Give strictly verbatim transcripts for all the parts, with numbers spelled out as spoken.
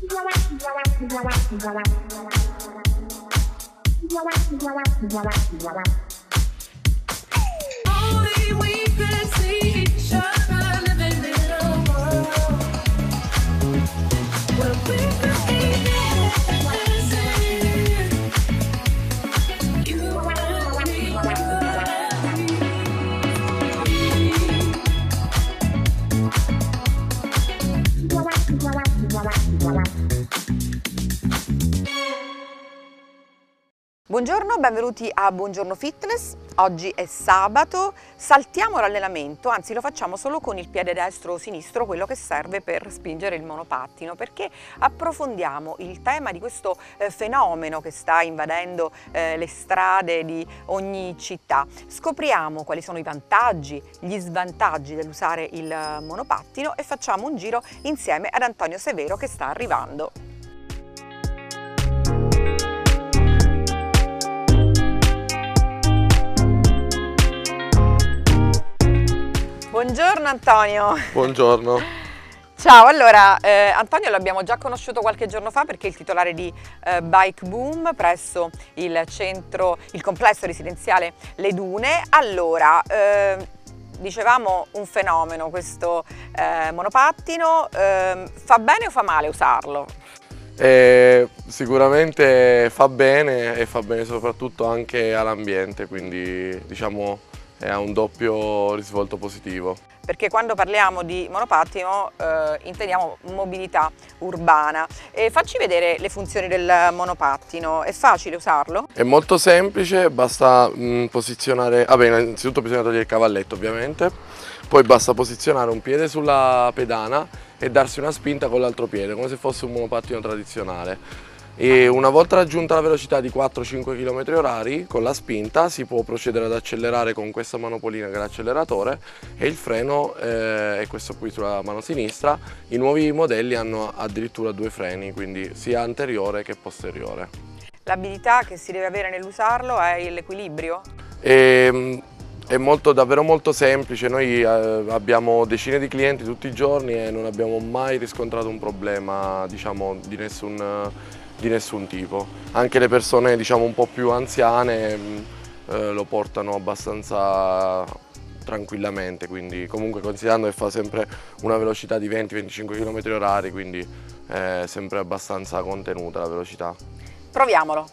Only we could see each other living in a world where we could be dancing. You and me, you and Buongiorno, benvenuti a Buongiorno Fitness. Oggi è sabato, saltiamo l'allenamento, anzi lo facciamo solo con il piede destro o sinistro, quello che serve per spingere il monopattino, perché approfondiamo il tema di questo eh, fenomeno che sta invadendo eh, le strade di ogni città. Scopriamo quali sono i vantaggi, gli svantaggi dell'usare il monopattino e facciamo un giro insieme ad Antonio Severo che sta arrivando. Buongiorno Antonio. Buongiorno. Ciao, allora eh, Antonio l'abbiamo già conosciuto qualche giorno fa perché è il titolare di eh, Bike Boom presso il centro, il complesso residenziale Le Dune. Allora, eh, dicevamo un fenomeno questo eh, monopattino, eh, fa bene o fa male usarlo? Eh, sicuramente fa bene e fa bene soprattutto anche all'ambiente, quindi diciamo ha un doppio risvolto positivo. Perché quando parliamo di monopattino eh, intendiamo mobilità urbana. E facci vedere le funzioni del monopattino, è facile usarlo? È molto semplice, basta mh, posizionare, vabbè, innanzitutto bisogna togliere il cavalletto ovviamente, poi basta posizionare un piede sulla pedana e darsi una spinta con l'altro piede, come se fosse un monopattino tradizionale. E una volta raggiunta la velocità di quattro cinque chilometri orari con la spinta si può procedere ad accelerare con questa manopolina che è l'acceleratore e il freno eh, è questo qui sulla mano sinistra. I nuovi modelli hanno addirittura due freni, quindi sia anteriore che posteriore. L'abilità che si deve avere nell'usarlo è l'equilibrio? E, è molto, davvero molto semplice, noi eh, abbiamo decine di clienti tutti i giorni e non abbiamo mai riscontrato un problema, diciamo, di nessun di nessun tipo. Anche le persone diciamo un po' più anziane eh, lo portano abbastanza tranquillamente, quindi comunque considerando che fa sempre una velocità di venti venticinque chilometri orari, quindi è sempre abbastanza contenuta la velocità. Proviamolo!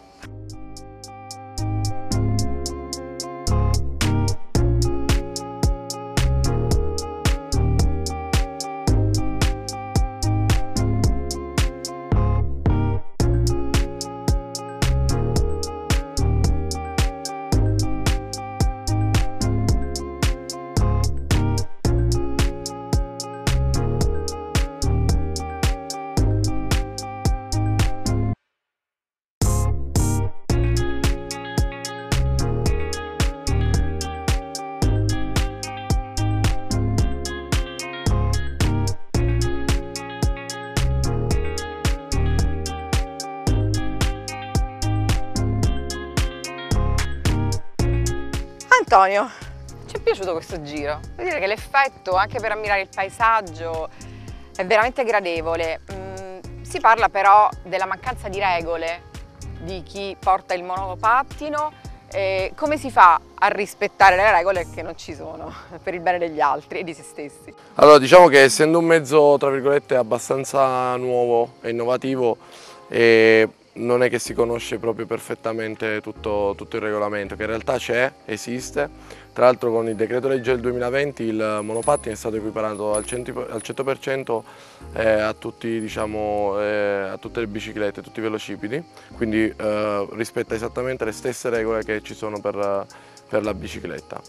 Antonio, ci è piaciuto questo giro, devo dire che l'effetto anche per ammirare il paesaggio è veramente gradevole. Mm, si parla però della mancanza di regole di chi porta il monopattino, e come si fa a rispettare le regole che non ci sono per il bene degli altri e di se stessi? Allora diciamo che essendo un mezzo tra virgolette abbastanza nuovo e innovativo e non è che si conosce proprio perfettamente tutto, tutto il regolamento, che in realtà c'è, esiste. Tra l'altro con il decreto legge del duemilaventi il monopattino è stato equiparato al cento per cento eh, a, tutti, diciamo, eh, a tutte le biciclette, tutti i velocipedi, quindi eh, rispetta esattamente le stesse regole che ci sono per, per la bicicletta.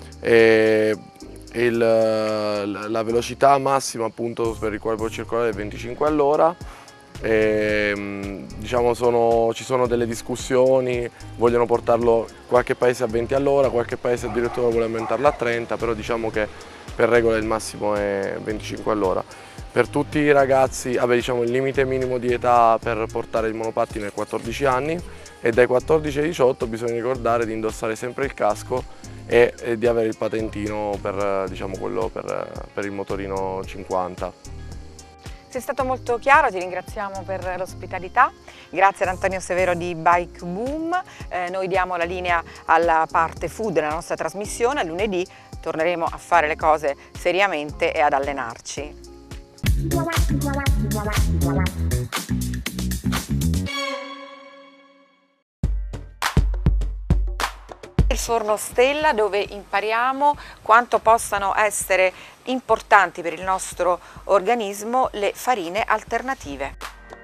E il, la velocità massima appunto per il quale può circolare è venticinque all'ora. E, diciamo sono, ci sono delle discussioni, vogliono portarlo qualche paese a venti all'ora, qualche paese addirittura vuole aumentarlo a trenta, però diciamo che per regola il massimo è venticinque all'ora. Per tutti i ragazzi, vabbè, diciamo, il limite minimo di età per portare il monopattino è quattordici anni e dai quattordici ai diciotto bisogna ricordare di indossare sempre il casco e, e di avere il patentino per, diciamo, quello per, per il motorino cinquanta. Sei stato molto chiaro, ti ringraziamo per l'ospitalità, grazie ad Antonio Severo di Bike Boom. Eh, noi diamo la linea alla parte food della nostra trasmissione, a lunedì torneremo a fare le cose seriamente e ad allenarci. Il forno Stella, dove impariamo quanto possano essere importanti per il nostro organismo le farine alternative.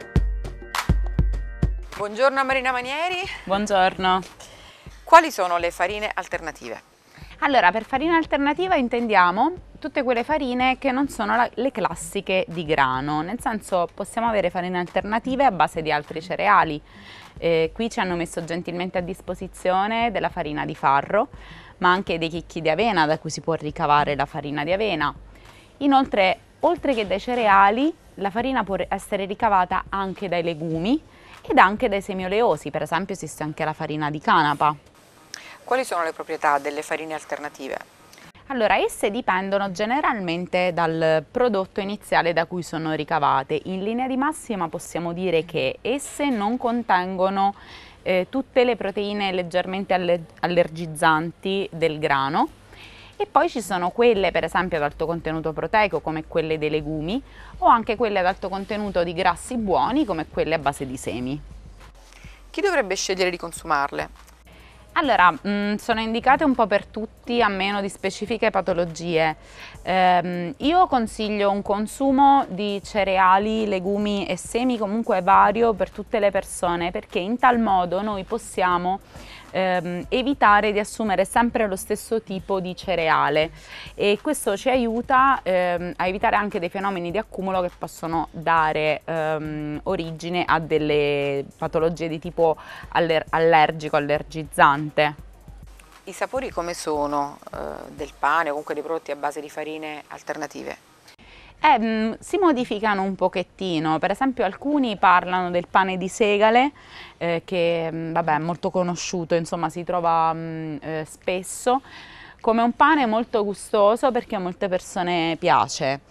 Buongiorno Marina Manieri. Buongiorno. Quali sono le farine alternative? Allora, per farina alternativa intendiamo tutte quelle farine che non sono la, le classiche di grano, nel senso possiamo avere farine alternative a base di altri cereali. Eh, qui ci hanno messo gentilmente a disposizione della farina di farro, ma anche dei chicchi di avena da cui si può ricavare la farina di avena. Inoltre, oltre che dai cereali, la farina può essere ricavata anche dai legumi ed anche dai semi oleosi, per esempio esiste anche la farina di canapa. Quali sono le proprietà delle farine alternative? Allora, esse dipendono generalmente dal prodotto iniziale da cui sono ricavate. In linea di massima possiamo dire che esse non contengono eh, tutte le proteine leggermente aller allergizzanti del grano, e poi ci sono quelle per esempio ad alto contenuto proteico come quelle dei legumi, o anche quelle ad alto contenuto di grassi buoni come quelle a base di semi. Chi dovrebbe scegliere di consumarle? Allora, mh, sono indicate un po' per tutti a meno di specifiche patologie. Ehm, io consiglio un consumo di cereali, legumi e semi comunque vario per tutte le persone, perché in tal modo noi possiamo ehm, evitare di assumere sempre lo stesso tipo di cereale, e questo ci aiuta ehm, a evitare anche dei fenomeni di accumulo che possono dare ehm, origine a delle patologie di tipo aller allergico, allergizzante. I sapori come sono eh, del pane o comunque dei prodotti a base di farine alternative? Eh, mh, si modificano un pochettino, per esempio alcuni parlano del pane di segale eh, che mh, vabbè, è molto conosciuto, insomma si trova mh, eh, spesso come un pane molto gustoso perché a molte persone piace.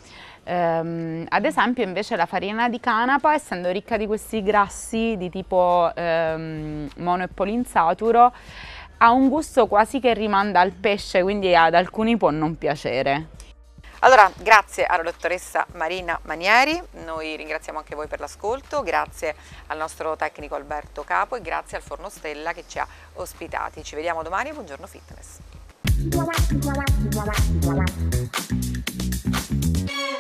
Um, ad esempio invece la farina di canapa, essendo ricca di questi grassi di tipo um, mono e polinsaturo, ha un gusto quasi che rimanda al pesce, quindi ad alcuni può non piacere. Allora, grazie alla dottoressa Marina Manieri, noi ringraziamo anche voi per l'ascolto, grazie al nostro tecnico Alberto Capo e grazie al Forno Stella che ci ha ospitati. Ci vediamo domani, buongiorno fitness.